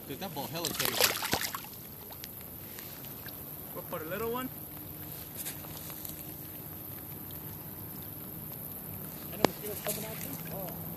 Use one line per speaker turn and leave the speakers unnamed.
Dude, that ball hella crazy.
What, for the little one?
I know mosquitoes coming out too. Oh.